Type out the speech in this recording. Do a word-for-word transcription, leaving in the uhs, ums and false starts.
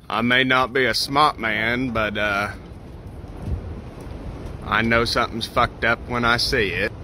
I may not be a smart man, but uh, I know something's fucked up when I see it.